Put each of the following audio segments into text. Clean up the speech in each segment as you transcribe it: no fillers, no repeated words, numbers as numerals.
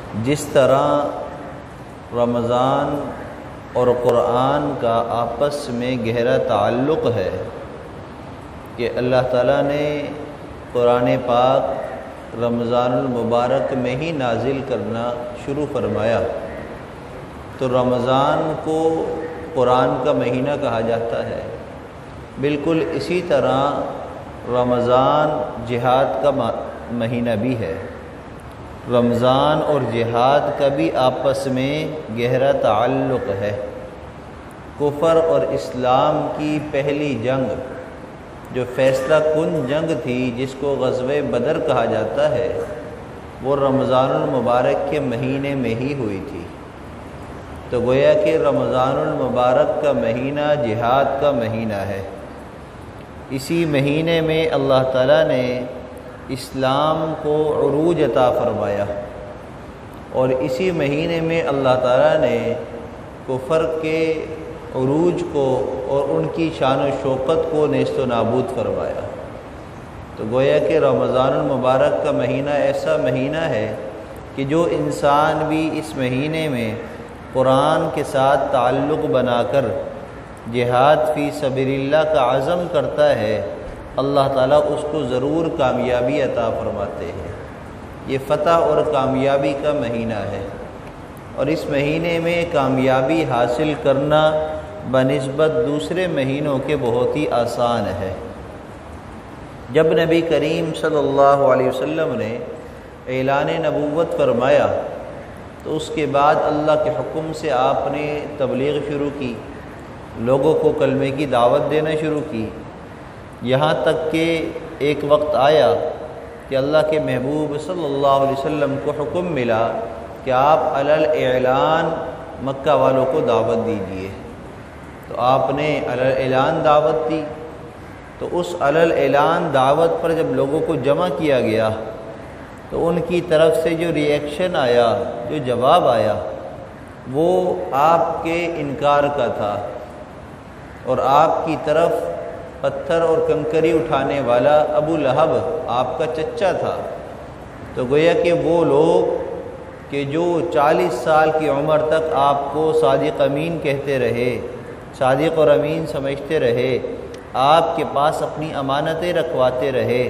جس طرح رمضان اور قرآن کا آپس میں گہرا تعلق ہے کہ اللہ تعالیٰ نے قرآن پاک رمضان المبارک میں ہی نازل کرنا شروع فرمایا، تو رمضان کو قرآن کا مہینہ کہا جاتا ہے۔ بالکل اسی طرح رمضان جہاد کا مہینہ بھی ہے۔ رمضان اور جہاد کا بھی آپس میں گہرا تعلق ہے۔ کفر اور اسلام کی پہلی جنگ جو فیصلہ کن جنگ تھی، جس کو غزوہ بدر کہا جاتا ہے، وہ رمضان المبارک کے مہینے میں ہی ہوئی تھی۔ تو گویا کہ رمضان المبارک کا مہینہ جہاد کا مہینہ ہے۔ اسی مہینے میں اللہ تعالیٰ نے اسلام کو عروج عطا فرمایا، اور اسی مہینے میں اللہ تعالیٰ نے کفر کے عروج کو اور ان کی شان و شوکت کو نیست و نابود فرمایا۔ تو گویا کہ رمضان المبارک کا مہینہ ایسا مہینہ ہے کہ جو انسان بھی اس مہینے میں قرآن کے ساتھ تعلق بنا کر جہاد فی سبیل اللہ کا عزم کرتا ہے، اللہ تعالیٰ اس کو ضرور کامیابی عطا فرماتے ہیں۔ یہ فتح اور کامیابی کا مہینہ ہے، اور اس مہینے میں کامیابی حاصل کرنا بنسبت دوسرے مہینوں کے بہت ہی آسان ہے۔ جب نبی کریم صلی اللہ علیہ وسلم نے اعلان نبوت فرمایا تو اس کے بعد اللہ کے حکم سے آپ نے تبلیغ شروع کی، لوگوں کو کلمے کی دعوت دینا شروع کی، یہاں تک کہ ایک وقت آیا کہ اللہ کے محبوب صلی اللہ علیہ وسلم کو حکم ملا کہ آپ علی الاعلان مکہ والوں کو دعوت دیجیے۔ تو آپ نے علی الاعلان دعوت دی، تو اس علی الاعلان دعوت پر جب لوگوں کو جمع کیا گیا تو ان کی طرف سے جو ری ایکشن آیا، جو جواب آیا، وہ آپ کے انکار کا تھا، اور آپ کی طرف پتھر اور کنکری اٹھانے والا ابو لہب آپ کا چچا تھا۔ تو گویا کہ وہ لوگ کہ جو 40 سال کی عمر تک آپ کو صادق امین کہتے رہے، صادق اور امین سمجھتے رہے، آپ کے پاس اپنی امانتیں رکھواتے رہے،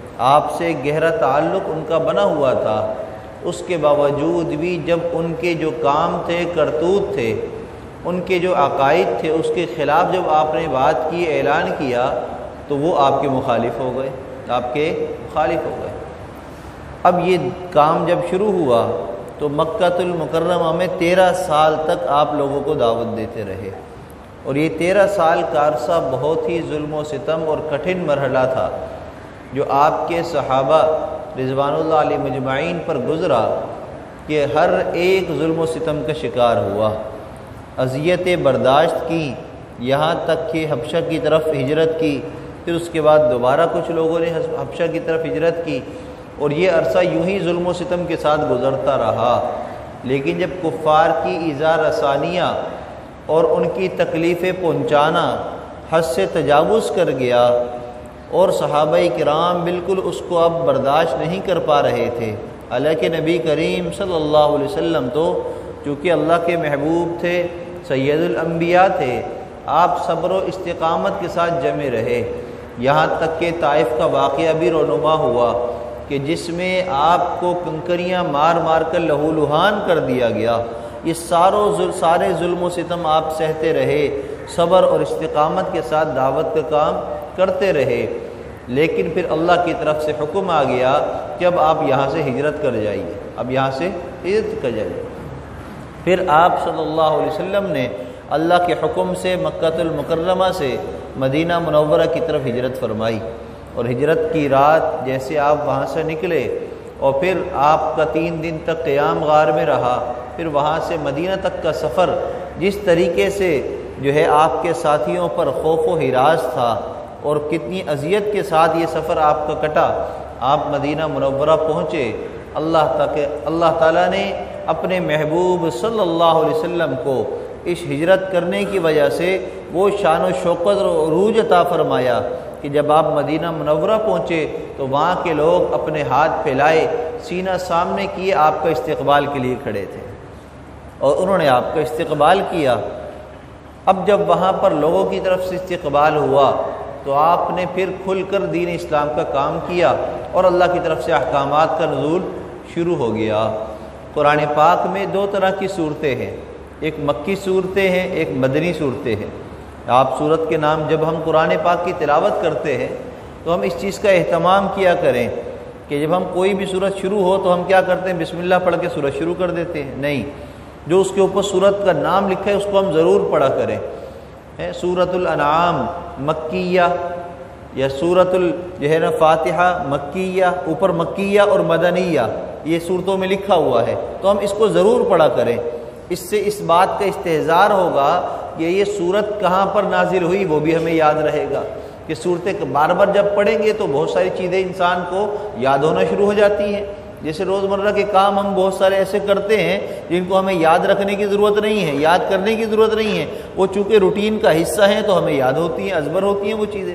آپ سے گہرا تعلق ان کا بنا ہوا تھا، اس کے باوجود بھی جب ان کے جو کام تھے، کرتوت تھے، ان کے جو عقائد تھے، اس کے خلاف جب آپ نے بات کی، اعلان کیا، تو وہ آپ کے مخالف ہو گئے، آپ کے مخالف ہو گئے۔ اب یہ کام جب شروع ہوا تو مکۃ المکرمہ میں 13 سال تک آپ لوگوں کو دعوت دیتے رہے، اور یہ 13 سال کا عرصہ بہت ہی ظلم و ستم اور کٹھن مرحلہ تھا جو آپ کے صحابہ رضوان اللہ علیہ مجمعین پر گزرا، کہ ہر ایک ظلم و ستم کا شکار ہوا، اذیتیں برداشت کی، یہاں تک کہ حبشہ کی طرف ہجرت کی، پھر اس کے بعد دوبارہ کچھ لوگوں نے حبشہ کی طرف ہجرت کی، اور یہ عرصہ یوں ہی ظلم و ستم کے ساتھ گزرتا رہا۔ لیکن جب کفار کی ایذا رسانیاں اور ان کی تکلیفیں پہنچانا حد سے تجاوز کر گیا، اور صحابہ کرام بالکل اس کو اب برداشت نہیں کر پا رہے تھے، حالانکہ نبی کریم صلی اللہ علیہ وسلم تو چونکہ اللہ کے محبوب تھے، سید الانبیاء تھے، آپ صبر و استقامت کے ساتھ جمے رہے، یہاں تک کہ طائف کا واقعہ بھی رونما ہوا کہ جس میں آپ کو کنکریاں مار مار کر لہو لہان کر دیا گیا۔ یہ سارے ظلم و ستم آپ سہتے رہے، صبر اور استقامت کے ساتھ دعوت کا کام کرتے رہے، لیکن پھر اللہ کی طرف سے حکم آ گیا کہ اب آپ یہاں سے ہجرت کر جائیے، اب یہاں سے ہجرت کر جائیے۔ پھر آپ صلی اللہ علیہ وسلم نے اللہ کے حکم سے مکۃ المکرمہ سے مدینہ منورہ کی طرف ہجرت فرمائی، اور ہجرت کی رات جیسے آپ وہاں سے نکلے، اور پھر آپ کا 3 دن تک قیام غار میں رہا، پھر وہاں سے مدینہ تک کا سفر، جس طریقے سے جو ہے آپ کے ساتھیوں پر خوف و ہراس تھا، اور کتنی اذیت کے ساتھ یہ سفر آپ کا کٹا، آپ مدینہ منورہ پہنچے، اللہ تعالیٰ نے اپنے محبوب صلی اللہ علیہ وسلم کو اس ہجرت کرنے کی وجہ سے وہ شان و شوکت اور عروج عطا فرمایا کہ جب آپ مدینہ منورہ پہنچے تو وہاں کے لوگ اپنے ہاتھ پھیلائے، سینہ سامنے کیے آپ کا استقبال کے لیے کھڑے تھے اور انہوں نے آپ کا استقبال کیا۔ اب جب وہاں پر لوگوں کی طرف سے استقبال ہوا تو آپ نے پھر کھل کر دین اسلام کا کام کیا اور اللہ کی طرف سے احکامات کا نزول شروع ہو گیا۔ قرآن پاک میں دو طرح کی صورتیں ہیں، ایک مکی صورتیں ہیں، ایک مدنی صورتیں ہیں۔ آپ صورت کے نام جب ہم قرآن پاک کی تلاوت کرتے ہیں تو ہم اس چیز کا اہتمام کیا کریں کہ جب ہم کوئی بھی صورت شروع ہو تو ہم کیا کرتے ہیں، بسم اللہ پڑھ کے صورت شروع کر دیتے ہیں؟ نہیں، جو اس کے اوپر صورت کا نام لکھا ہے اس کو ہم ضرور پڑھا کریں۔ سورۃ الانعام مکیہ یا سورۃ جو ہے نا فاتحہ مکیہ، اوپر مکیہ اور مدنیہ یہ صورتوں میں لکھا ہوا ہے، تو ہم اس کو ضرور پڑھا کریں۔ اس سے اس بات کا استحضار ہوگا کہ یہ صورت کہاں پر نازل ہوئی وہ بھی ہمیں یاد رہے گا، کہ صورتیں بار بار جب پڑھیں گے تو بہت ساری چیزیں انسان کو یاد ہونا شروع ہو جاتی ہیں۔ جیسے روزمرہ کے کام ہم بہت سارے ایسے کرتے ہیں جن کو ہمیں یاد رکھنے کی ضرورت نہیں ہے، یاد کرنے کی ضرورت نہیں ہے، وہ چونکہ روٹین کا حصہ ہیں تو ہمیں یاد ہوتی ہیں، ازبر ہوتی ہیں وہ چیزیں۔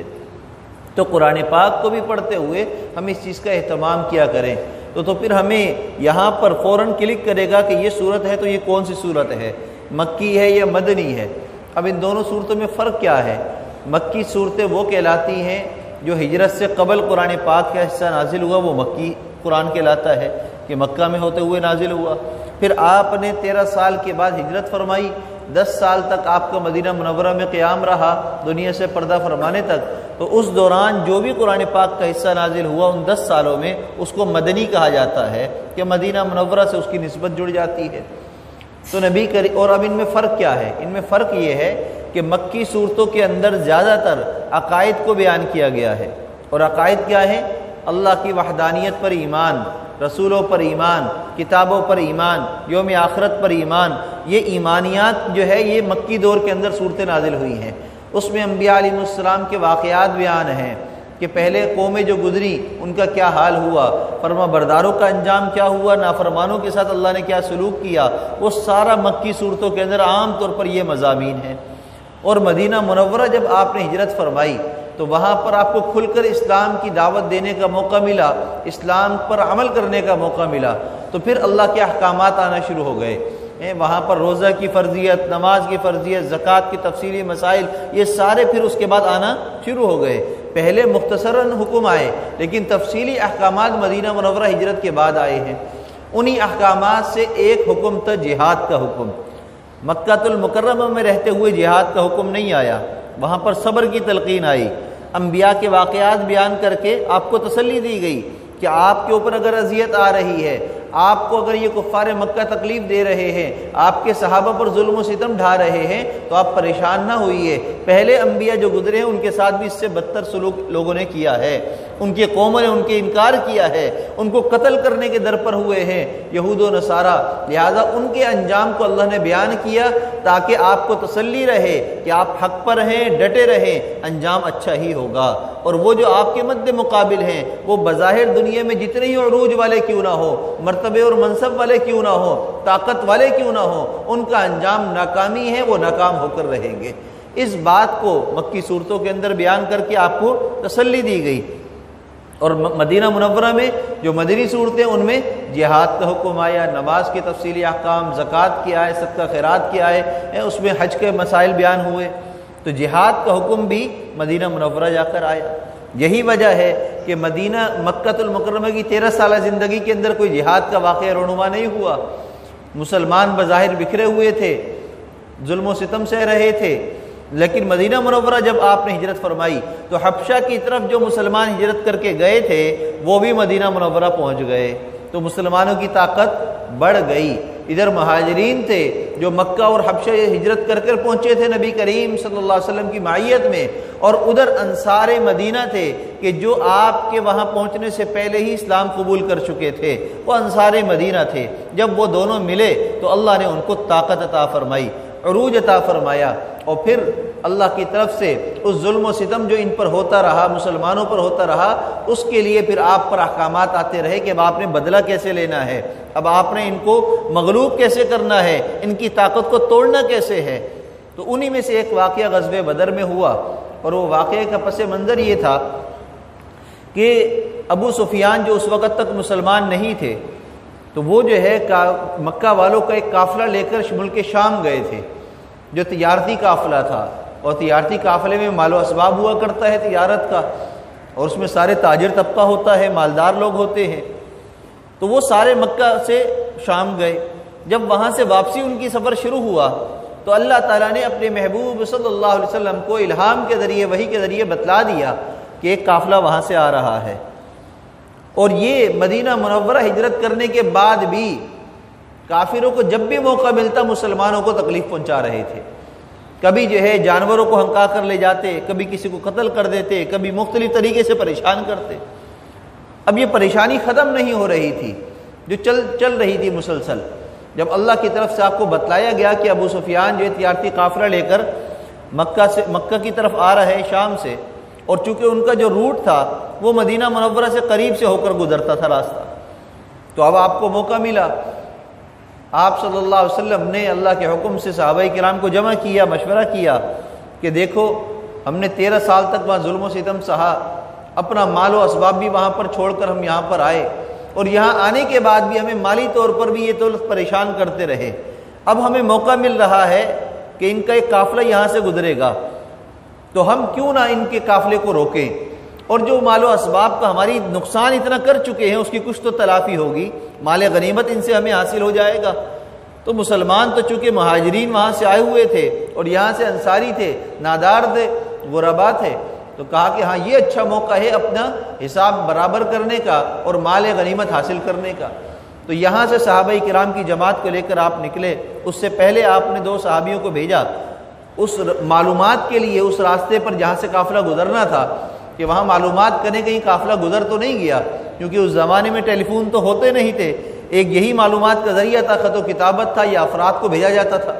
تو قرآن پاک کو بھی پڑھتے ہوئے ہم اس چیز کا اہتمام کیا کریں، تو پھر ہمیں یہاں پر فوراً کلک کرے گا کہ یہ صورت ہے تو یہ کون سی صورت ہے، مکی ہے یا مدنی ہے۔ اب ان دونوں صورتوں میں فرق کیا ہے؟ مکی صورتیں وہ کہلاتی ہیں جو ہجرت سے قبل قرآن پاک کا حصہ نازل ہوا، وہ مکی قرآن کہلاتا ہے کہ مکہ میں ہوتے ہوئے نازل ہوا۔ پھر آپ نے 13 سال کے بعد ہجرت فرمائی، 10 سال تک آپ کا مدینہ منورہ میں قیام رہا دنیا سے پردہ فرمانے تک، تو اس دوران جو بھی قرآن پاک کا حصہ نازل ہوا ان 10 سالوں میں اس کو مدنی کہا جاتا ہے کہ مدینہ منورہ سے اس کی نسبت جڑ جاتی ہے۔ تو نبی کریم، اور اب ان میں فرق کیا ہے؟ ان میں فرق یہ ہے کہ مکی صورتوں کے اندر زیادہ تر عقائد کو بیان کیا گیا ہے، اور عقائد کیا ہے؟ اللہ کی وحدانیت پر ایمان، رسولوں پر ایمان، کتابوں پر ایمان، یوم آخرت پر ایمان۔ یہ ایمانیات جو ہے یہ مکی دور کے اندر صورتیں نازل ہوئی ہیں۔ اس میں انبیاء علیہ السلام کے واقعات بیان ہیں کہ پہلے قومیں جو گزری ان کا کیا حال ہوا، فرما برداروں کا انجام کیا ہوا، نافرمانوں کے ساتھ اللہ نے کیا سلوک کیا، وہ سارا مکی صورتوں کے اندر عام طور پر یہ مضامین ہیں۔ اور مدینہ منورہ جب آپ نے ہجرت فرمائی تو وہاں پر آپ کو کھل کر اسلام کی دعوت دینے کا موقع ملا، اسلام پر عمل کرنے کا موقع ملا، تو پھر اللہ کے احکامات آنا شروع ہو گئے۔ وہاں پر روزہ کی فرضیت، نماز کی فرضیت، زکوٰۃ کی تفصیلی مسائل، یہ سارے پھر اس کے بعد آنا شروع ہو گئے۔ پہلے مختصراً حکم آئے لیکن تفصیلی احکامات مدینہ منورہ ہجرت کے بعد آئے ہیں۔ انہی احکامات سے ایک حکم تھا جہاد کا حکم۔ مکہ المکرمہ میں رہتے ہوئے جہاد کا حکم نہیں آیا، وہاں پر صبر کی تلقین آئی، انبیاء کے واقعات بیان کر کے آپ کو تسلی دی گئی کہ آپ کے اوپر اگر اذیت آ رہی ہے، آپ کو اگر یہ کفار مکہ تکلیف دے رہے ہیں، آپ کے صحابہ پر ظلم و ستم ڈھا رہے ہیں تو آپ پریشان نہ ہوئیے۔ پہلے انبیاء جو گزرے ہیں ان کے ساتھ بھی اس سے بدتر سلوک لوگوں نے کیا ہے، ان کی قوموں نے ان کے انکار کیا ہے، ان کو قتل کرنے کے در پر ہوئے ہیں یہود و نصارہ، لہذا ان کے انجام کو اللہ نے بیان کیا تاکہ آپ کو تسلی رہے کہ آپ حق پر ہیں، ڈٹے رہیں، انجام اچھا ہی ہوگا۔ اور وہ جو آپ کے مد مقابل ہیں وہ بظاہر دنیا میں جتنے ہی عروج والے کیوں نہ ہو، مرتبے اور منصب والے کیوں نہ ہو، طاقت والے کیوں نہ ہو، ان کا انجام ناکامی ہے، وہ ناکام ہو کر رہیں گے۔ اس بات کو مکی صورتوں کے اندر بیان کر کے آپ کو تسلی دی گئی۔ اور مدینہ منورہ میں جو مدنی صورتیں ان میں جہاد کا حکم آیا، نماز کے تفصیلی احکام، زکوٰۃ کی آئے، صدقہ خیرات کی آئے، اس میں حج کے مسائل بیان ہوئے، تو جہاد کا حکم بھی مدینہ منورہ جا کر آیا۔ یہی وجہ ہے کہ مکہ المکرمہ کی 13 سالہ زندگی کے اندر کوئی جہاد کا واقعہ رونما نہیں ہوا۔ مسلمان بظاہر بکھرے ہوئے تھے، ظلم و ستم سہ رہے تھے، لیکن مدینہ منورہ جب آپ نے ہجرت فرمائی تو حبشہ کی طرف جو مسلمان ہجرت کر کے گئے تھے وہ بھی مدینہ منورہ پہنچ گئے، تو مسلمانوں کی طاقت بڑھ گئی۔ ادھر مہاجرین تھے جو مکہ اور حبشہ ہجرت کر کر پہنچے تھے نبی کریم صلی اللہ علیہ وسلم کی معیت میں، اور ادھر انصار مدینہ تھے کہ جو آپ کے وہاں پہنچنے سے پہلے ہی اسلام قبول کر چکے تھے، وہ انصار مدینہ تھے۔ جب وہ دونوں ملے تو اللہ نے ان کو طاقت عطا فرمائی، عروج عطا فرمایا، اور پھر اللہ کی طرف سے اس ظلم و ستم جو ان پر ہوتا رہا، مسلمانوں پر ہوتا رہا، اس کے لیے پھر آپ پر احکامات آتے رہے کہ اب آپ نے بدلہ کیسے لینا ہے، اب آپ نے ان کو مغلوب کیسے کرنا ہے، ان کی طاقت کو توڑنا کیسے ہے۔ تو انہی میں سے ایک واقعہ غزوہ بدر میں ہوا، اور وہ واقعے کا پس منظر یہ تھا کہ ابو سفیان جو اس وقت تک مسلمان نہیں تھے، تو وہ جو ہے مکہ والوں کا ایک قافلہ لے کر ملک شام گئے تھے، جو تجارتی قافلہ تھا، اور تجارتی قافلے میں مال و اسباب ہوا کرتا ہے تجارت کا، اور اس میں سارے تاجر طبقہ ہوتا ہے، مالدار لوگ ہوتے ہیں۔ تو وہ سارے مکہ سے شام گئے۔ جب وہاں سے واپسی ان کی سفر شروع ہوا تو اللہ تعالیٰ نے اپنے محبوب صلی اللہ علیہ وسلم کو الہام کے ذریعے، وحی کے ذریعے بتلا دیا کہ ایک قافلہ وہاں سے آ رہا ہے، اور یہ مدینہ منورہ ہجرت کرنے کے بعد بھی کافروں کو جب بھی موقع ملتا مسلمانوں کو تکلیف پہنچا رہے تھے۔ کبھی جو ہے جانوروں کو ہنکا کر لے جاتے، کبھی کسی کو قتل کر دیتے، کبھی مختلف طریقے سے پریشان کرتے۔ اب یہ پریشانی ختم نہیں ہو رہی تھی، جو چل رہی تھی مسلسل۔ جب اللہ کی طرف سے آپ کو بتلایا گیا کہ ابو سفیان جو ہے تجارتی قافلہ لے کر مکہ کی طرف آ رہا ہے شام سے، اور چونکہ ان کا جو روٹ تھا وہ مدینہ منورہ سے قریب سے ہو کر گزرتا تھا راستہ، تو اب آپ کو موقع ملا۔ آپ صلی اللہ علیہ وسلم نے اللہ کے حکم سے صحابہ کرام کو جمع کیا، مشورہ کیا کہ دیکھو ہم نے 13 سال تک وہاں ظلم و ستم سہا، اپنا مال و اسباب بھی وہاں پر چھوڑ کر ہم یہاں پر آئے، اور یہاں آنے کے بعد بھی ہمیں مالی طور پر بھی یہ تو پریشان کرتے رہے۔ اب ہمیں موقع مل رہا ہے کہ ان کا ایک قافلہ یہاں سے گزرے گا، تو ہم کیوں نہ ان کے قافلے کو روکیں، اور جو مال و اسباب کا ہماری نقصان اتنا کر چکے ہیں اس کی کچھ تو تلافی ہوگی، مال غنیمت ان سے ہمیں حاصل ہو جائے گا۔ تو مسلمان تو چونکہ مہاجرین وہاں سے آئے ہوئے تھے اور یہاں سے انصاری تھے، نادار تھے، غربا تھے، تو کہا کہ ہاں یہ اچھا موقع ہے اپنا حساب برابر کرنے کا اور مال غنیمت حاصل کرنے کا۔ تو یہاں سے صحابہ کرام کی جماعت کو لے کر آپ نکلے۔ اس سے پہلے آپ نے 2 صحابیوں کو بھیجا اس معلومات کے لیے، اس راستے پر جہاں سے قافلہ گزرنا تھا، کہ وہاں معلومات کرنے کہیں قافلہ گزر تو نہیں گیا، کیونکہ اس زمانے میں ٹیلی فون تو ہوتے نہیں تھے، ایک یہی معلومات کا ذریعہ تھا، خط و کتابت تھا، یا افراد کو بھیجا جاتا تھا۔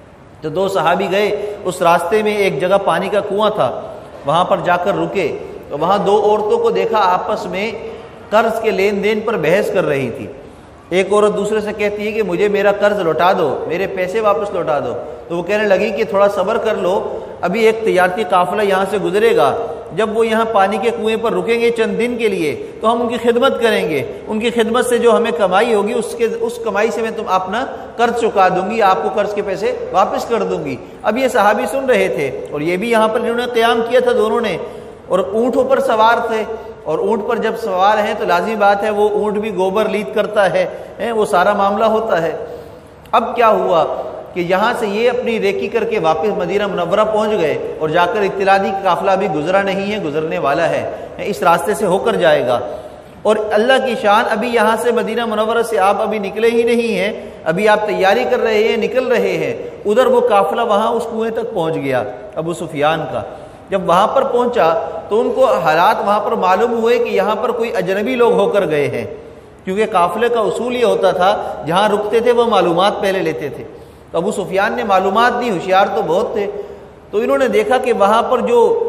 تو 2 صحابی گئے، اس راستے میں ایک جگہ پانی کا کنواں تھا، وہاں پر جا کر رکے، تو وہاں 2 عورتوں کو دیکھا آپس میں قرض کے لین دین پر بحث کر رہی تھی۔ ایک عورت دوسرے سے کہتی ہے کہ مجھے میرا قرض لوٹا دو، میرے پیسے واپس لوٹا دو، تو وہ کہنے لگی کہ تھوڑا صبر کر لو، ابھی ایک تجارتی قافلہ یہاں سے گزرے گا، جب وہ یہاں پانی کے کنویں پر رکیں گے چند دن کے لیے تو ہم ان کی خدمت کریں گے، ان کی خدمت سے جو ہمیں کمائی ہوگی اس کمائی سے میں تم اپنا قرض چکا دوں گی، آپ کو قرض کے پیسے واپس کر دوں گی۔ اب یہ صحابی سن رہے تھے، اور یہ بھی یہاں پر انہوں نے قیام کیا تھا دونوں نے، اور اونٹوں پر سوار تھے، اور اونٹ پر جب سوار ہیں تو لازمی بات ہے وہ اونٹ بھی گوبر لید کرتا ہے، وہ سارا معاملہ ہوتا ہے۔ اب کیا ہوا کہ یہاں سے یہ اپنی ریکی کر کے واپس مدینہ منورہ پہنچ گئے، اور جا کر اطلاع دی کہ قافلہ ابھی گزرا نہیں ہے، گزرنے والا ہے، اس راستے سے ہو کر جائے گا۔ اور اللہ کی شان، ابھی یہاں سے مدینہ منورہ سے آپ ابھی نکلے ہی نہیں ہیں، ابھی آپ تیاری کر رہے ہیں، نکل رہے ہیں، ادھر وہ قافلہ وہاں اس کنویں تک پہنچ گیا ابو سفیان کا۔ جب وہاں پر پہنچا تو ان کو حالات وہاں پر معلوم ہوئے کہ یہاں پر کوئی اجنبی لوگ ہو کر گئے ہیں، کیونکہ قافلے کا اصول یہ ہوتا تھا جہاں رکتے تھے وہ معلومات پہلے لیتے تھے۔ تو ابو سفیان نے معلومات دی، ہوشیار تو بہت تھے، تو انہوں نے دیکھا کہ وہاں پر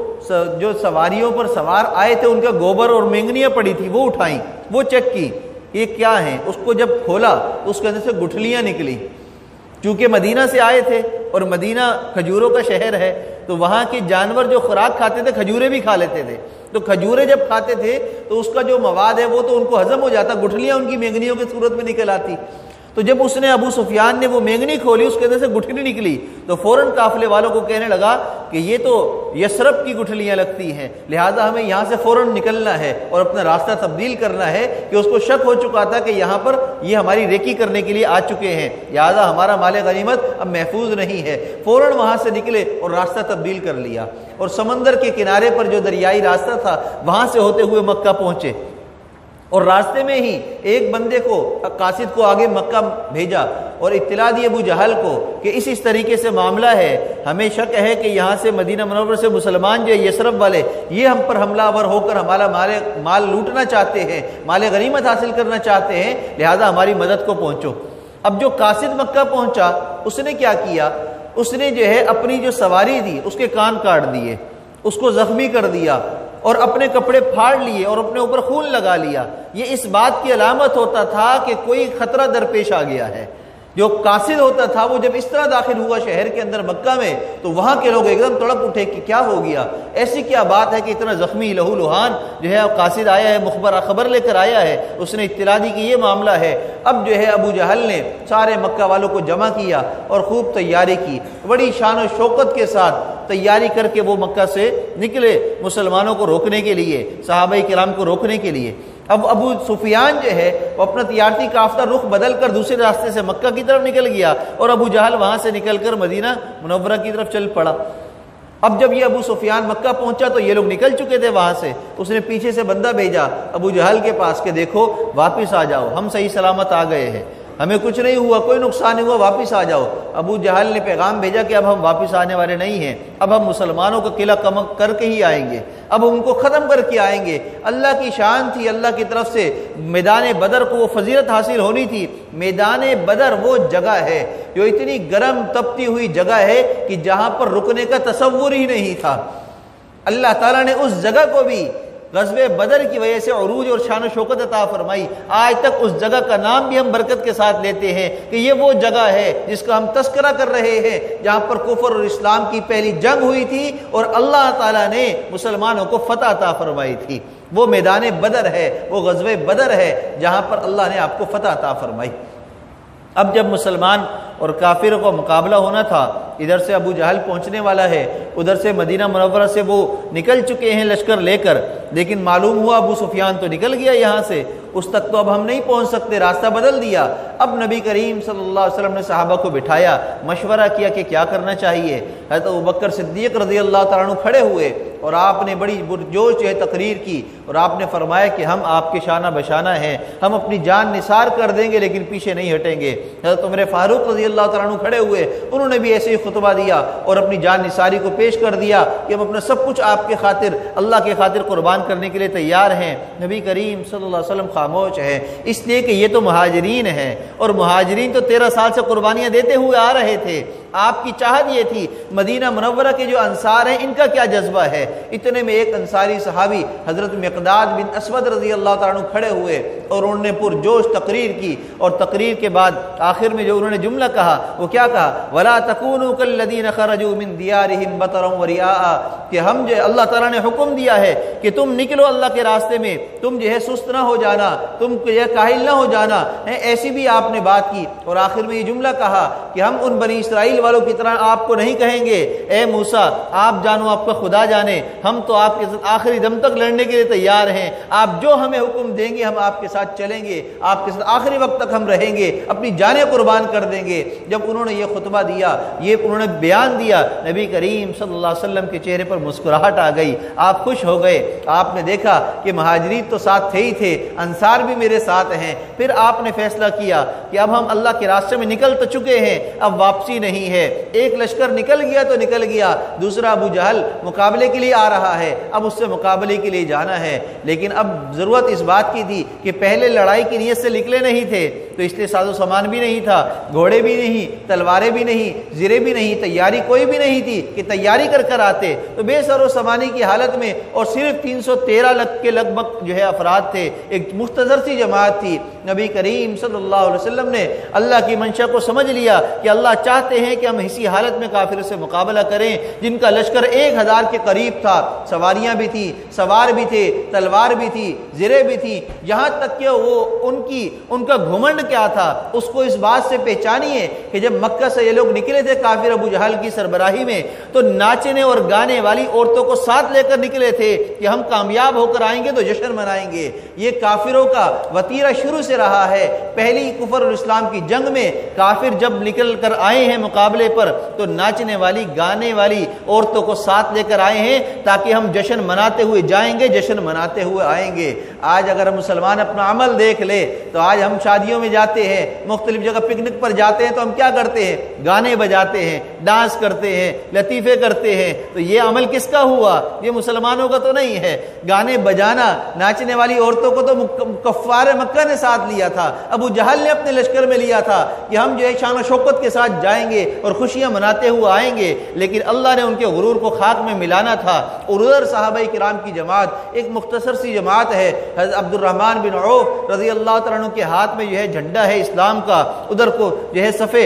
جو سواریوں پر سوار آئے تھے ان کا گوبر اور مینگنیاں پڑی تھی، وہ اٹھائیں، وہ چیک کی یہ کیا ہیں۔ اس کو جب کھولا تو اس کے اندر سے گٹھلیاں نکلی، چونکہ مدینہ سے آئے تھے اور مدینہ کھجوروں کا شہر ہے، تو وہاں کے جانور جو خوراک کھاتے تھے کھجوریں بھی کھا لیتے تھے، تو کھجوریں جب کھاتے تھے تو اس کا جو مواد ہے وہ تو ان کو ہضم ہو جاتا، گٹھلیاں ان کی مینگنیوں کی صورت میں نکل آتی۔ تو جب اس نے ابو سفیان نے وہ مینگنی کھولی، اس کے اندر سے گٹھلی نکلی، تو فوراً قافلے والوں کو کہنے لگا کہ یہ تو یثرب کی گٹھلیاں لگتی ہیں، لہٰذا ہمیں یہاں سے فوراً نکلنا ہے اور اپنا راستہ تبدیل کرنا ہے، کہ اس کو شک ہو چکا تھا کہ یہاں پر یہ ہماری ریکی کرنے کے لیے آ چکے ہیں، لہٰذا ہمارا مال غنیمت اب محفوظ نہیں ہے۔ فوراً وہاں سے نکلے اور راستہ تبدیل کر لیا، اور سمندر کے کنارے پر جو دریائی راستہ تھا وہاں سے ہوتے ہوئے مکہ پہنچے، اور راستے میں ہی ایک بندے کو، قاصد کو آگے مکہ بھیجا اور اطلاع دی ابو جہل کو کہ اس طریقے سے معاملہ ہے، ہمیں شک ہے کہ یہاں سے مدینہ منورہ سے مسلمان جو یثرب والے یہ ہم پر حملہ آور ہو کر ہمارا مال لوٹنا چاہتے ہیں، مال غنیمت حاصل کرنا چاہتے ہیں، لہذا ہماری مدد کو پہنچو۔ اب جو قاصد مکہ پہنچا اس نے کیا کیا، اس نے جو ہے اپنی جو سواری تھی اس کے کان کاٹ دیے، اس کو زخمی کر دیا، اور اپنے کپڑے پھاڑ لیے اور اپنے اوپر خون لگا لیا۔ یہ اس بات کی علامت ہوتا تھا کہ کوئی خطرہ درپیش آ گیا ہے، جو قاصد ہوتا تھا وہ جب اس طرح داخل ہوا شہر کے اندر مکہ میں تو وہاں کے لوگ ایک دم تڑپ اٹھے کہ کیا ہو گیا، ایسی کیا بات ہے کہ اتنا زخمی لہو لہان جو ہے قاصد آیا ہے، مخبر خبر لے کر آیا ہے، اس نے اطلاع دی کہ یہ معاملہ ہے۔ اب جو ہے ابو جہل نے سارے مکہ والوں کو جمع کیا اور خوب تیاری کی، بڑی شان و شوکت کے ساتھ تیاری کر کے وہ مکہ سے نکلے مسلمانوں کو روکنے کے لیے، صحابہ کرام کو روکنے کے لیے۔ اب ابو سفیان جو ہے وہ اپنا تجارتی کافتہ رخ بدل کر دوسرے راستے سے مکہ کی طرف نکل گیا اور ابو جہل وہاں سے نکل کر مدینہ منورہ کی طرف چل پڑا۔ اب جب یہ ابو سفیان مکہ پہنچا تو یہ لوگ نکل چکے تھے وہاں سے، اس نے پیچھے سے بندہ بھیجا ابو جہل کے پاس کہ دیکھو واپس آ جاؤ، ہم صحیح سلامت آ گئے ہیں، ہمیں کچھ نہیں ہوا، کوئی نقصان نہیں ہوا، واپس آ جاؤ۔ ابو جہل نے پیغام بھیجا کہ اب ہم واپس آنے والے نہیں ہیں، اب ہم مسلمانوں کا قلعہ کم کر کے ہی آئیں گے، اب ان کو ختم کر کے آئیں گے۔ اللہ کی شان تھی، اللہ کی طرف سے میدان بدر کو وہ فضیلت حاصل ہونی تھی۔ میدان بدر وہ جگہ ہے جو اتنی گرم تپتی ہوئی جگہ ہے کہ جہاں پر رکنے کا تصور ہی نہیں تھا۔ اللہ تعالیٰ نے اس جگہ کو بھی غزوہ بدر کی وجہ سے عروج اور شان و شوکت عطا فرمائی۔ آج تک اس جگہ کا نام بھی ہم برکت کے ساتھ لیتے ہیں کہ یہ وہ جگہ ہے جس کا ہم تذکرہ کر رہے ہیں، جہاں پر کفر اور اسلام کی پہلی جنگ ہوئی تھی اور اللہ تعالیٰ نے مسلمانوں کو فتح عطا فرمائی تھی۔ وہ میدان بدر ہے، وہ غزوہ بدر ہے جہاں پر اللہ نے آپ کو فتح عطا فرمائی۔ اب جب مسلمان اور کافروں کو مقابلہ ہونا تھا، ادھر سے ابو جہل پہنچنے والا ہے، ادھر سے مدینہ منورہ سے وہ نکل چکے ہیں لشکر لے کر، لیکن معلوم ہوا ابو سفیان تو نکل گیا یہاں سے، اس تک تو اب ہم نہیں پہنچ سکتے، راستہ بدل دیا۔ اب نبی کریم صلی اللہ علیہ وسلم نے صحابہ کو بٹھایا، مشورہ کیا کہ کیا کرنا چاہیے۔ حضرت ابوبکر صدیق رضی اللہ تعالیٰ عنہ کھڑے ہوئے اور آپ نے بڑی پرجوش جو ہے تقریر کی اور آپ نے فرمایا کہ ہم آپ کے شانہ بشانہ ہیں، ہم اپنی جان نثار کر دیں گے لیکن پیچھے نہیں ہٹیں گے۔ حضرت عمر فاروق رضی اللہ تعالیٰ عنہ کھڑے ہوئے، انہوں نے بھی ایسے ہی خطبہ دیا اور اپنی جان نثاری کو پیش کر دیا کہ ہم اپنا سب کچھ آپ کے خاطر، اللہ کے خاطر قربان کرنے کے لیے تیار ہیں۔ نبی کریم صلی اللہ علیہ وسلم خاموش ہے، اس لیے کہ یہ تو مہاجرین ہیں اور مہاجرین تو 13 سال سے قربانیاں دیتے ہوئے آ رہے تھے۔ آپ کی چاہت یہ تھی مدینہ منورہ کے جو انصار ہیں ان کا کیا جذبہ ہے۔ اتنے میں ایک انصاری صحابی حضرت مقداد بن اسود رضی اللہ تعالیٰ عنہ کھڑے ہوئے اور انہوں نے پرجوش تقریر کی، اور تقریر کے بعد آخر میں جو انہوں نے جملہ کہا وہ کیا کہا، وَلَا تَكُونُوا كَالَّذِينَ خَرَجُوا مِن دِيَارِهِمْ بَطَرًا وَرِئَاءً، کہ ہم جو اللہ تعالیٰ نے حکم دیا ہے کہ تم نکلو اللہ کے راستے میں، تم جو ہے سست نہ ہو جانا، تم جو ہے کاہل نہ ہو جانا، ایسی بھی آپ نے بات کی۔ اور آخر میں یہ جملہ کہا کہ ہم ان بنی اسرائیل والوں کی طرح آپ کو نہیں کہیں گے اے موسیٰ آپ جانو آپ کا خدا جانے، ہم تو آپ کے ساتھ آخری دم تک لڑنے کے لیے تیار ہیں، آپ جو ہمیں حکم دیں گے ہم آپ کے ساتھ چلیں گے، آپ کے ساتھ آخری وقت تک ہم رہیں گے، اپنی جانیں قربان کر دیں گے۔ جب انہوں نے یہ خطبہ دیا، یہ انہوں نے بیان دیا، نبی کریم صلی اللہ علیہ وسلم کے چہرے پر مسکراہٹ آ گئی، آپ خوش ہو گئے۔ آپ نے دیکھا کہ مہاجرین تو ساتھ تھے ہی تھے، انصار بھی میرے ساتھ ہیں۔ پھر آپ نے فیصلہ کیا کہ اب ہم اللہ کے راستے میں نکل تو چکے ہیں، اب واپسی نہیں ہے۔ ایک لشکر نکل گیا تو نکل گیا، دوسرا ابو جہل مقابلے کے لیے آ رہا ہے، اب اس سے مقابلے کے لیے جانا ہے۔ لیکن اب ضرورت اس بات کی تھی کہ پہلے لڑائی کی نیت سے نکلے نہیں تھے تو اس لیے ساز و سامان بھی نہیں تھا، گھوڑے بھی نہیں، تلواریں بھی نہیں، زرے بھی نہیں، تیاری کوئی بھی نہیں تھی کہ تیاری کر کر آتے، تو بے سر و سامانی کی حالت میں، اور صرف 313 لاکھ کے لگ بھگ جو ہے افراد تھے، ایک مختصر سی جماعت تھی۔ نبی کریم صلی اللہ علیہ وسلم نے اللہ کی منشا کو سمجھ لیا کہ اللہ چاہتے ہیں کہ ہم اسی حالت میں کافروں سے مقابلہ کریں جن کا لشکر 1000 کے قریب تھا، سواریاں بھی تھی، سوار بھی تھے، تلوار بھی تھی، زرے بھی تھی، یہاں تک کہ وہ ان کا گھمنڈ کیا تھا اس کو اس بات سے پہچانیے کہ جب مکہ سے یہ لوگ نکلے تھے کافر ابو جہل کی سربراہی میں تو ناچنے اور گانے والی عورتوں کو ساتھ لے کر نکلے تھے کہ ہم کامیاب ہو کر آئیں گے تو جشن منائیں گے۔ یہ کافروں کا وتیرہ شروع سے رہا ہے۔ پہلی کفر اور اسلام کی جنگ میں کافر جب نکل کر آئے ہیں مقابلے پر تو ناچنے والی گانے والی عورتوں کو ساتھ لے کر آئے ہیں تاکہ ہم جشن مناتے ہوئے جائیں گے، جشن مناتے ہوئے آئیں گے۔ آج اگر مسلمان اپنا عمل دیکھ لے تو آج ہم شادیوں میں جاتے ہیں، مختلف جگہ پکنک پر جاتے ہیں تو ہم کیا کرتے ہیں، گانے بجاتے ہیں، ڈانس کرتے ہیں، لطیفے کرتے ہیں، تو یہ عمل کس کا ہوا؟ یہ مسلمانوں کا تو نہیں ہے۔ گانے بجانا، ناچنے والی عورتوں کو تو کفار مکہ نے ساتھ لیا تھا، ابو جہل نے اپنے لشکر میں لیا تھا کہ ہم جو ہے شان و شوکت کے ساتھ جائیں گے اور خوشیاں مناتے ہوئے آئیں گے، لیکن اللہ نے ان کے غرور کو خاک میں ملانا تھا۔ اور ادھر صحابہ کرام کی جماعت ایک مختصر سی جماعت ہے، حضرت عبد الرحمن بن عوف رضی اللہ تعالیٰ عنہ کے ہاتھ میں جو ہے جھنڈا جھنڈا ہے اسلام کا، ادھر کو جو ہے صفے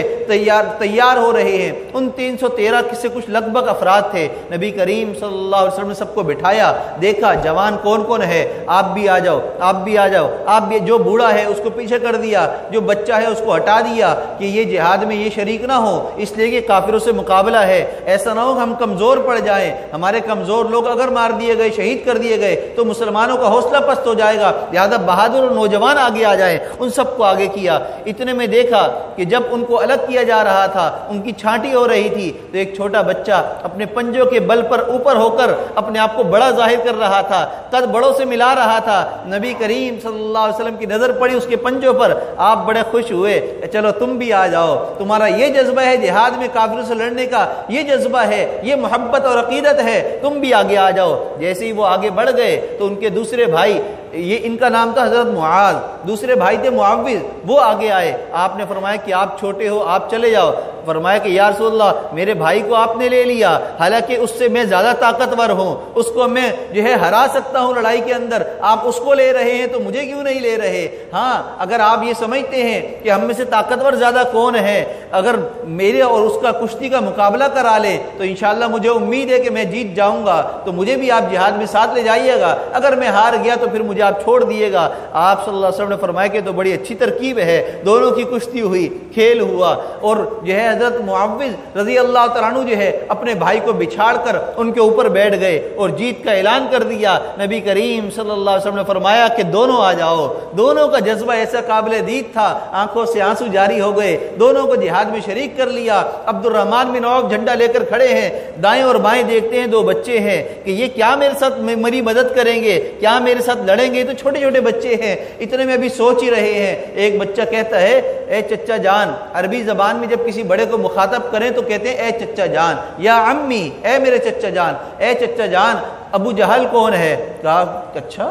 تیار ہو رہے ہیں۔ ان 313 سے کچھ لگ بھگ افراد تھے، نبی کریم صلی اللہ علیہ وسلم نے سب کو بٹھایا، دیکھا جوان کون کون ہے، آپ بھی آ جاؤ، آپ بھی آ جاؤ، آپ بھی، جو بوڑھا ہے اس کو پیچھے کر دیا، جو بچہ ہے اس کو ہٹا دیا کہ یہ جہاد میں یہ شریک نہ ہو، اس لیے کہ کافروں سے مقابلہ ہے، ایسا نہ ہو کہ ہم کمزور پڑ جائیں، ہمارے کمزور لوگ اگر مار دیے گئے، شہید کر دیے گئے تو مسلمانوں کا حوصلہ پست ہو جائے گا، لہذا بہادر اور نوجوان آگے آ جائیں۔ ان سب کو آگے کیا۔ اتنے میں دیکھا کہ جب ان کو الگ کیا جا رہا تھا، ان کی چھانٹی ہو رہی تھی، تو ایک چھوٹا بچہ اپنے پنجوں کے بل پر اوپر ہو کر اپنے آپ کو بڑا ظاہر کر رہا تھا، قد بڑوں سے ملا رہا تھا۔ نبی کریم صلی اللہ علیہ وسلم کی نظر پڑی اس کے پنجوں پر، آپ بڑے خوش ہوئے، چلو تم بھی آ جاؤ، تمہارا یہ جذبہ ہے جہاد میں کافروں سے لڑنے کا، یہ جذبہ ہے، یہ محبت اور عقیدت ہے، تم بھی آگے آ جاؤ۔ جیسے ہی وہ آگے بڑھ گئے تو ان کے دوسرے بھائی، یہ ان کا نام تھا حضرت معاذ، دوسرے بھائی تھے معوذ، وہ آگے آئے۔ آپ نے فرمایا کہ آپ چھوٹے ہو، آپ چلے جاؤ۔ فرمایا کہ یا رسول اللہ، میرے بھائی کو آپ نے لے لیا، حالانکہ اس سے میں زیادہ طاقتور ہوں، اس کو میں جو ہے ہرا سکتا ہوں لڑائی کے اندر، آپ اس کو لے رہے ہیں تو مجھے کیوں نہیں لے رہے؟ ہاں، اگر آپ یہ سمجھتے ہیں کہ ہم میں سے طاقتور زیادہ کون ہے، اگر میرے اور اس کا کشتی کا مقابلہ کرا لے تو انشاءاللہ مجھے امید ہے کہ میں جیت جاؤں گا، تو مجھے بھی آپ جہاد میں ساتھ لے جائیے گا، اگر میں ہار گیا تو پھر مجھے آپ چھوڑ دیے گا۔ آپ صلی اللہ علیہ وسلم نے فرمایا کہ تو بڑی اچھی ترکیب ہے، دونوں کی کشتی ہوئی، کھیل ہوا، اور جو ہے حضرت معوذ رضی اللہ تعالیٰ عنہ جو ہے اپنے بھائی کو بچھاڑ کر ان کے اوپر بیٹھ گئے اور جیت کا اعلان کر دیا۔ نبی کریم صلی اللہ علیہ وسلم نے فرمایا کہ دونوں آ جاؤ۔ دونوں کا جذبہ ایسا قابل دید تھا، آنکھوں سے آنسو جاری ہو گئے، دونوں کو جہاد میں شریک کر لیا۔ عبد الرحمن بن عوف جھنڈا لے کر کھڑے ہیں، دائیں اور بائیں دیکھتے ہیں، دو بچے ہیں کہ یہ کیا میرے ساتھ میری مدد کریں گے، کیا میرے ساتھ لڑیں گے؟ تو چھوٹے چھوٹے بچے ہیں، اتنے میں ابھی سوچ ہی رہے ہیں۔ ایک بچہ کہتا ہے اے چچا جان، عربی زبان میں جب کسی بڑے کو مخاطب کریں تو کہتے ہیں اے چچا جان، یا عمی، اے میرے چچا جان، اے چچا جان، ابو جہل کون ہے؟ کہا اچھا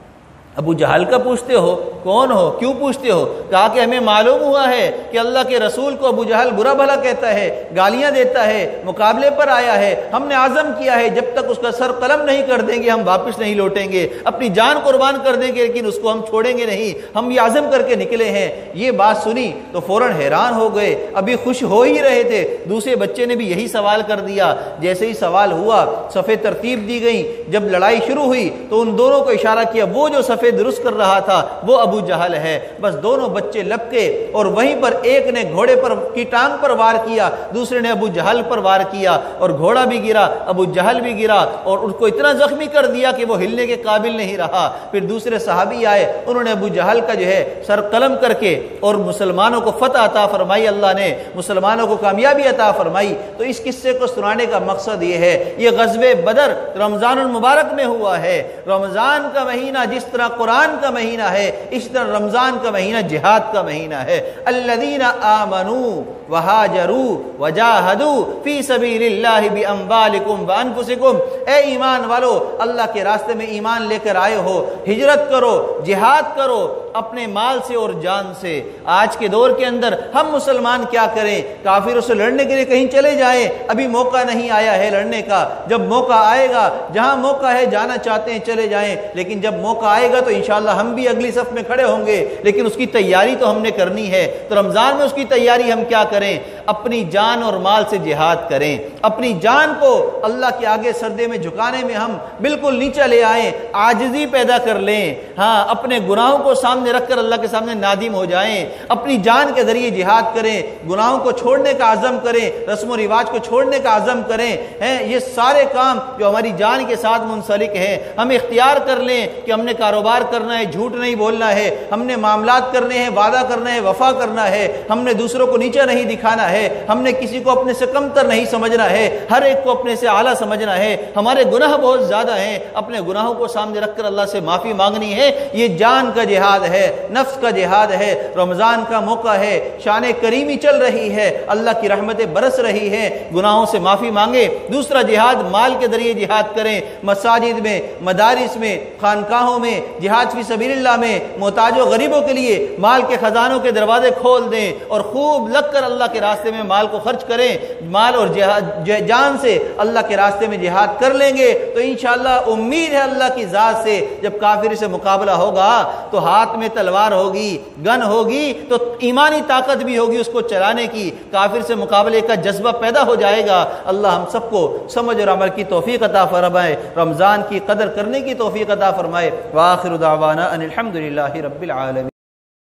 ابو جہل کا پوچھتے ہو، کون ہو، کیوں پوچھتے ہو؟ کہا کہ ہمیں معلوم ہوا ہے کہ اللہ کے رسول کو ابو جہل برا بھلا کہتا ہے، گالیاں دیتا ہے، مقابلے پر آیا ہے، ہم نے عزم کیا ہے جب تک اس کا سر قلم نہیں کر دیں گے ہم واپس نہیں لوٹیں گے، اپنی جان قربان کر دیں گے لیکن اس کو ہم چھوڑیں گے نہیں، ہم یہ عزم کر کے نکلے ہیں۔ یہ بات سنی تو فوراً حیران ہو گئے، ابھی خوش ہو ہی رہے تھے، دوسرے بچے نے بھی یہی سوال کر دیا۔ جیسے ہی سوال ہوا، صفیں ترتیب دی گئی، جب لڑائی شروع ہوئی تو ان دونوں کو اشارہ کیا، وہ جو صفیں درست کر رہا تھا وہ ابو جہل ہے۔ بس دونوں بچے لپکے اور وہیں پر ایک نے گھوڑے پر کی ٹانگ پر وار کیا، دوسرے نے ابو جہل پر وار کیا، اور گھوڑا بھی گرا، ابو جہل بھی گرا، اور اس کو اتنا زخمی کر دیا کہ وہ ہلنے کے قابل نہیں رہا۔ پھر دوسرے صحابی آئے، انہوں نے ابو جہل کا جو ہے سر قلم کر کے اور مسلمانوں کو فتح عطا فرمائی، اللہ نے مسلمانوں کو کامیابی عطا فرمائی۔ تو اس قصے کو سنانے کا مقصد یہ ہے، یہ غزوہ بدر رمضان المبارک میں ہوا ہے۔ رمضان کا مہینہ جس طرح قرآن کا مہینہ ہے، اس طرح رمضان کا مہینہ جہاد کا مہینہ ہے۔ الذین آمنوا وہاجروا وجاہدوا فی سبیل اللہ باموالکم وانفسکم، اے ایمان والو، اللہ کے راستے میں ایمان لے کر آئے ہو، ہجرت کرو، جہاد کرو اپنے مال سے اور جان سے۔ آج کے دور کے اندر ہم مسلمان کیا کریں؟ کافروں سے لڑنے کے لیے کہیں چلے جائیں، ابھی موقع نہیں آیا ہے لڑنے کا، جب موقع آئے گا، جہاں موقع ہے جانا چاہتے ہیں چلے جائیں، لیکن جب موقع آئے گا تو انشاءاللہ ہم بھی اگلی صف میں کھڑے ہوں گے، لیکن اس کی تیاری تو ہم نے کرنی ہے۔ تو رمضان میں اس کی تیاری ہم کیا کریں؟ اپنی جان اور مال سے جہاد کریں، اپنی جان کو اللہ کے آگے سردے میں جھکانے میں ہم بالکل نیچے لے آئیں، عاجزی پیدا کر لیں، ہاں اپنے گناہوں کو سامنے رکھ کر اللہ کے سامنے نادم ہو جائیں، اپنی جان کے ذریعے جہاد کریں، گناہوں کو چھوڑنے کا عزم کریں، رسم و رواج کو چھوڑنے کا عزم کریں۔ یہ سارے کام جو ہماری جان کے ساتھ منسلک ہیں، ہم اختیار کر لیں کہ ہم نے کاروبار کرنا ہے، جھوٹ نہیں بولنا ہے، ہم نے معاملات کرنے ہیں، وعدہ کرنا ہے، وفا کرنا ہے، ہم نے دوسروں کو نیچا نہیں دکھانا ہے، ہم نے کسی کو اپنے سے کمتر نہیں سمجھنا ہے، ہر ایک کو اپنے سے اعلیٰ سمجھنا ہے۔ ہمارے گناہ بہت زیادہ ہیں، اپنے گناہوں کو سامنے رکھ کر اللہ سے معافی مانگنی ہے۔ یہ جان کا جہاد ہے، نفس کا جہاد ہے۔ رمضان کا موقع ہے، شان کریمی چل رہی ہے، اللہ کی رحمتیں برس رہی ہیں، گناہوں سے معافی مانگے۔ دوسرا جہاد مال کے ذریعے جہاد کریں، مساجد میں، مدارس میں، خانقاہوں میں، جہاد فی سبیل اللہ میں محتاج و غریبوں کے لیے مال کے خزانوں کے دروازے کھول دیں اور خوب لگ کر اللہ کے راستے میں مال کو خرچ کریں۔ مال اور جان سے اللہ کے راستے میں جہاد کر لیں گے تو انشاءاللہ امید ہے اللہ کی ذات سے جب کافر سے مقابلہ ہوگا تو ہاتھ میں تلوار ہوگی، گن ہوگی تو ایمانی طاقت بھی ہوگی اس کو چلانے کی، کافر سے مقابلے کا جذبہ پیدا ہو جائے گا۔ اللہ ہم سب کو سمجھ اور عمل کی توفیق عطا فرمائے، رمضان کی قدر کرنے کی توفیق عطا فرمائے۔ وآخر دعوانا ان الحمد للہ رب العالمین۔